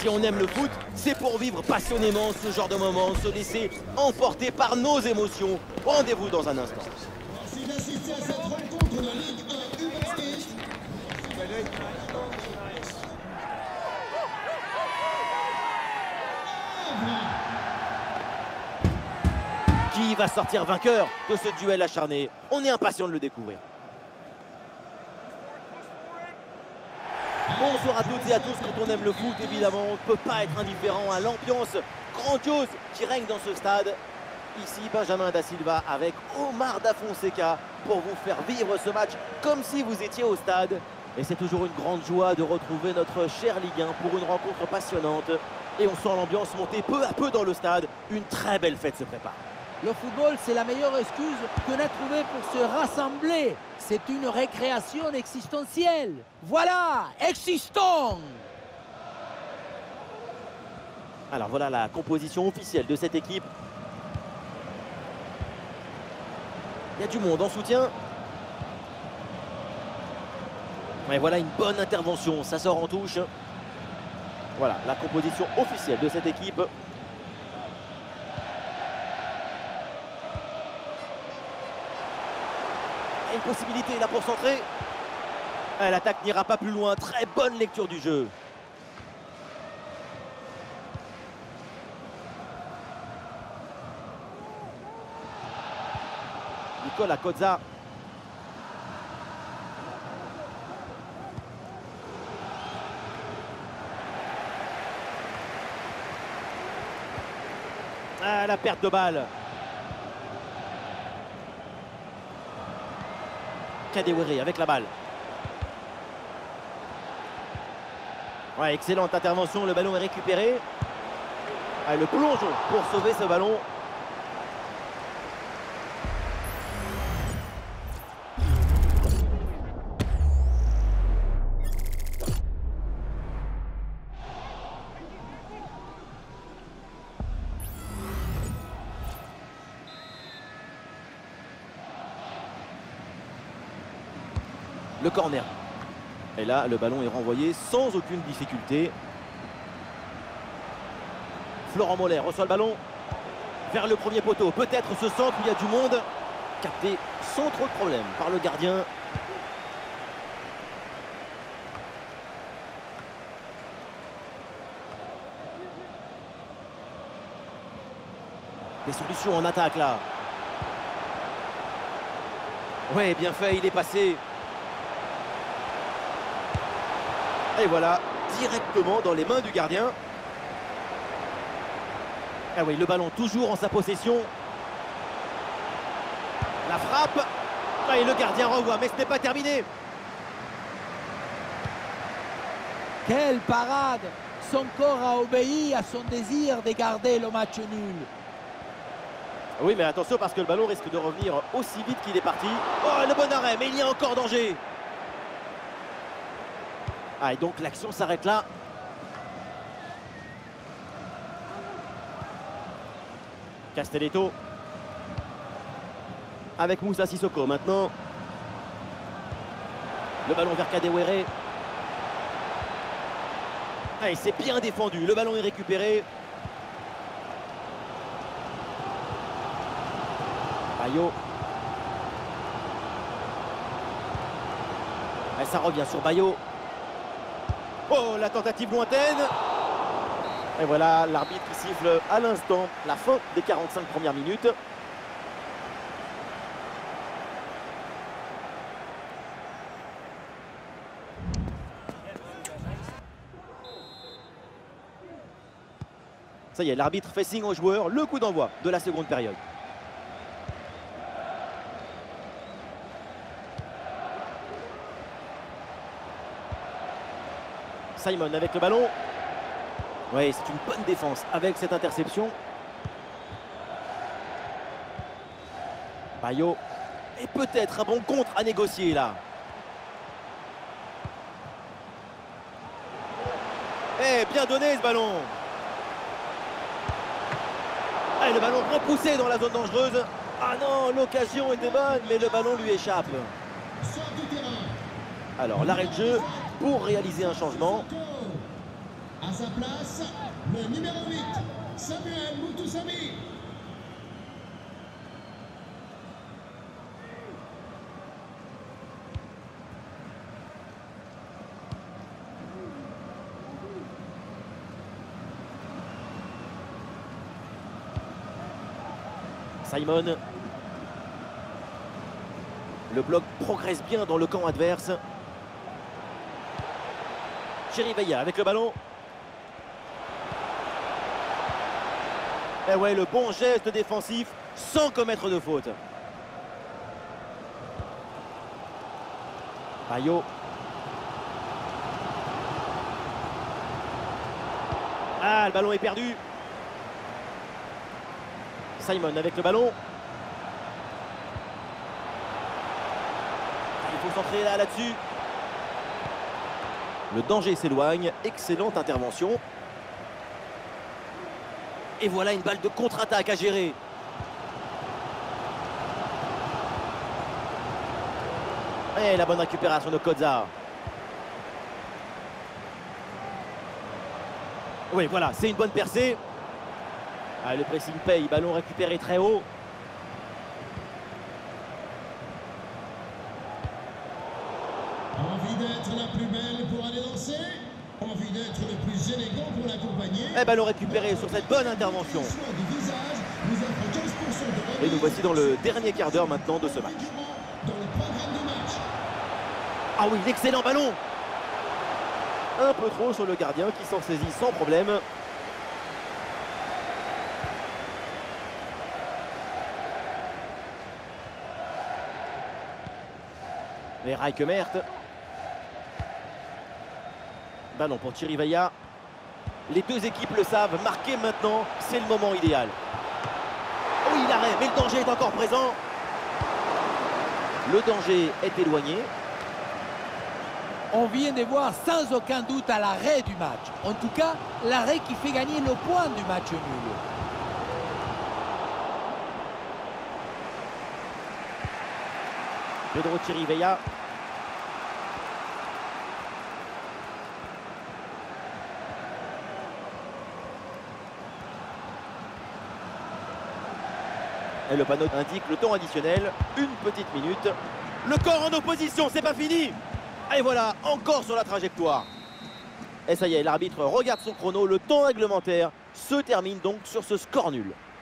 Si on aime le foot, c'est pour vivre passionnément ce genre de moment, se laisser emporter par nos émotions. Rendez-vous dans un instant. Merci d'assister à cette rencontre de Ligue 1 humoristique. Qui va sortir vainqueur de ce duel acharné? On est impatient de le découvrir. Bonsoir à toutes et à tous. Quand on aime le foot, évidemment, on ne peut pas être indifférent à l'ambiance grandiose qui règne dans ce stade. Ici, Benjamin Da Silva avec Omar Da Fonseca pour vous faire vivre ce match comme si vous étiez au stade. Et c'est toujours une grande joie de retrouver notre cher Ligue 1 pour une rencontre passionnante. Et on sent l'ambiance monter peu à peu dans le stade. Une très belle fête se prépare. Le football, c'est la meilleure excuse qu'on a trouvée pour se rassembler. C'est une récréation existentielle. Voilà, existons! Alors voilà la composition officielle de cette équipe. Il y a du monde en soutien. Et voilà une bonne intervention, ça sort en touche. Voilà la composition officielle de cette équipe. Une possibilité là pour centrer. L'attaque n'ira pas plus loin. Très bonne lecture du jeu. Nicolas Kozza. La perte de balle. Kadewere avec la balle. Ouais, excellente intervention, le ballon est récupéré. Le plongeon pour sauver ce ballon. Le corner. Et là, le ballon est renvoyé sans aucune difficulté. Florent Moller reçoit le ballon vers le premier poteau. Peut-être ce centre où il y a du monde. Capté sans trop de problème par le gardien. Des solutions en attaque là. Ouais, bien fait, il est passé. Et voilà, directement dans les mains du gardien. Ah oui, le ballon toujours en sa possession. La frappe. Ah, et le gardien renvoie, mais ce n'est pas terminé. Quelle parade! Son corps a obéi à son désir de garder le match nul. Oui, mais attention parce que le ballon risque de revenir aussi vite qu'il est parti. Oh, le bon arrêt, mais il y a encore danger. Ah, et donc l'action s'arrête là. Castelletto. Avec Moussa Sissoko maintenant. Le ballon vers Kadewere. Ah, et c'est bien défendu. Le ballon est récupéré. Bayo. Et ça revient sur Bayo. Oh, la tentative lointaine. Et voilà l'arbitre qui siffle à l'instant la fin des 45 premières minutes. Ça y est, l'arbitre fait signe aux joueurs, le coup d'envoi de la seconde période. Simon avec le ballon. Oui, c'est une bonne défense avec cette interception. Bayo. Et peut-être un bon contre à négocier là. Eh, bien donné ce ballon. Et le ballon repoussé dans la zone dangereuse. Ah non, l'occasion était bonne, mais le ballon lui échappe. Alors, l'arrêt de jeu pour réaliser un changement. À sa place, le numéro 8, Samuel Mutusami. Simon. Le bloc progresse bien dans le camp adverse. Chirivella avec le ballon. Et ouais, le bon geste défensif sans commettre de faute. Bayo. Ah, le ballon est perdu. Simon avec le ballon. Il faut centrer là-dessus. Le danger s'éloigne. Excellente intervention. Et voilà une balle de contre-attaque à gérer. Et la bonne récupération de Kozza. Oui, voilà, c'est une bonne percée. Ah, le pressing paye, ballon récupéré très haut. Envie d'être la plus belle pour aller danser? Envie d'être le plus élégant pour l'accompagner? Et ballon récupéré sur cette bonne intervention. Le choix du visage nous offre 15% de remise. Et nous voici dans le dernier quart d'heure maintenant de ce match. Dans le programme de match. Ah oui, l'excellent ballon. Un peu trop sur le gardien qui s'en saisit sans problème. Et Rijkemert. Ballon pour Chirivella. Les deux équipes le savent, marquer maintenant, c'est le moment idéal. Oui, l'arrêt, mais le danger est encore présent. Le danger est éloigné. On vient de voir sans aucun doute à l'arrêt du match. En tout cas, l'arrêt qui fait gagner le point du match nul. Pedro Chirivella. Et le panneau indique le temps additionnel, une petite minute. Le corps en opposition, c'est pas fini. Et voilà, encore sur la trajectoire. Et ça y est, l'arbitre regarde son chrono, le temps réglementaire se termine donc sur ce score nul.